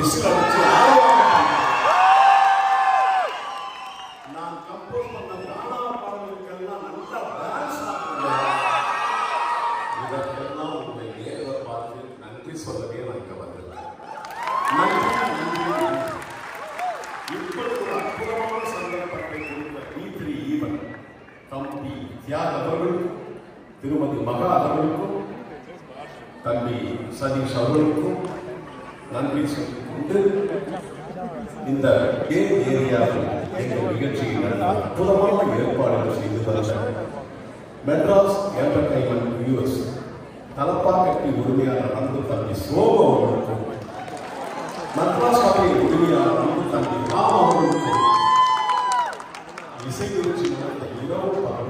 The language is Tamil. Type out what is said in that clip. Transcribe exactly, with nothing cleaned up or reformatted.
விசில் அடிச்சு நான் கம்போஸ் பண்ண கானா பாடல்களுக்கெல்லாம் நல்லா டான்ஸ் இதற்கெல்லாம் உங்களை நேரில் பார்த்து நன்றி சொல்லவே நான் இங்கே வந்திருக்கேன். நன்றி நன்றி. இப்படி ஒரு அற்புதமான சந்தர்ப்பத்தை கொடுத்த டி த்ரீ ஈவன் தம்பி தியாக அவர்களுக்கும் திருமதி மகா அவர்களுக்கும் தம்பி சதீஷ் அவர்களுக்கும் நன்றி சொல்லிக் கொண்டு இந்த கேம் ஏரியாவில் எங்கள் நிகழ்ச்சியை நடத்த அற்புதமான ஏற்பாடுகள் செய்து தந்த மெட்ராஸ் என்டர்டைன்மெண்ட் வியூவர்ஸ் தலப்பாக்கட்டி உரிமையாளர் அன்பு தம்பி சோமு அவர்களுக்கும் மெட்ராஸ் சபை உரிமையாளர் அன்பு தம்பி ராம் அவர்களுக்கும் இசை நிகழ்ச்சி